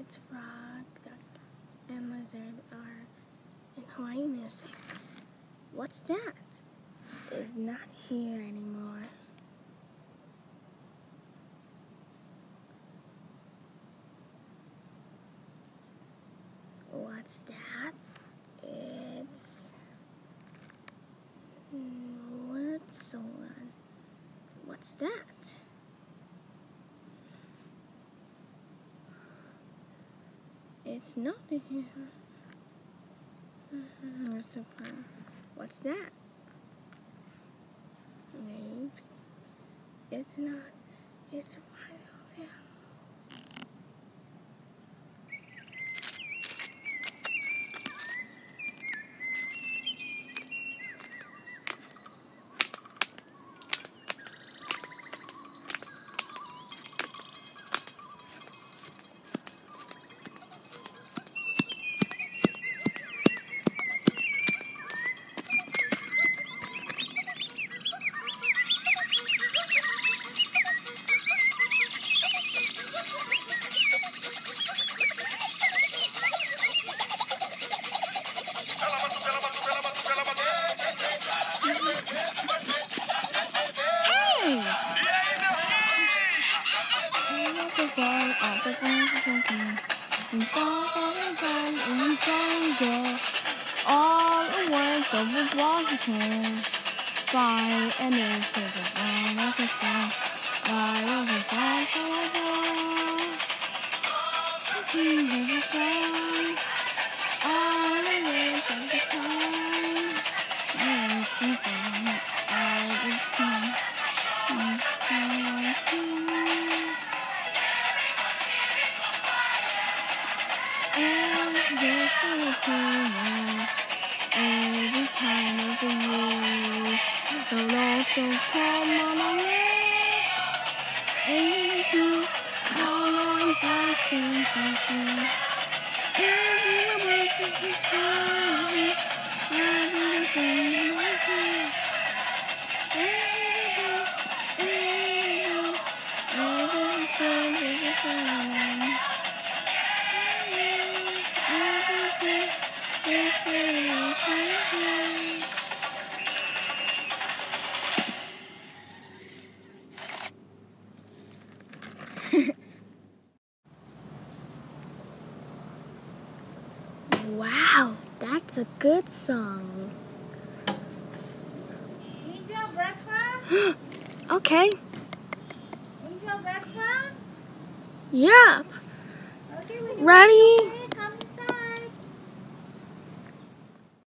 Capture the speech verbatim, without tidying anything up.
Prince Frog, and Lizard are in Hawaii music. What's that? It's not here anymore. What's that? It's Switzerland. What's that? It's not here. Mm-hmm. What's the fun? What's that? Nope. It's not. It's right over here. All the words of the Washington by a minister of one of the sun by over five the sun all the words of the time and something all the time and there's a every time of the year, the Lord so come on my lips, and you call on back and passion. Every word that you tell me, everything I do, everything, everything, everything. Wow, that's a good song. Eat your breakfast? Okay. Eat your breakfast? Yep. Okay, Ready?